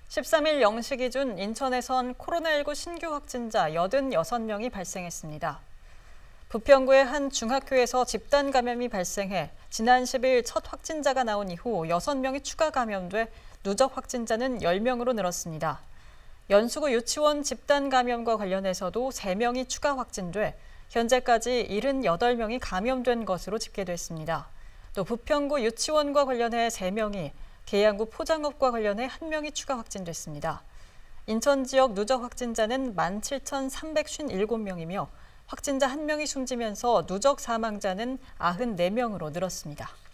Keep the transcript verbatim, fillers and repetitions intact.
십삼 일 영 시 기준 인천에선 코로나십구 신규 확진자 팔십육 명이 발생했습니다. 부평구의 한 중학교에서 집단 감염이 발생해 지난 십 일 첫 확진자가 나온 이후 여섯 명이 추가 감염돼 누적 확진자는 열 명으로 늘었습니다. 연수구 유치원 집단 감염과 관련해서도 세 명이 추가 확진돼 현재까지 칠십팔 명이 감염된 것으로 집계됐습니다. 또 부평구 유치원과 관련해 세 명이, 계양구 포장업과 관련해 한 명이 추가 확진됐습니다. 인천 지역 누적 확진자는 만 칠천삼백오십칠 명이며 확진자 한 명이 숨지면서 누적 사망자는 구십사 명으로 늘었습니다.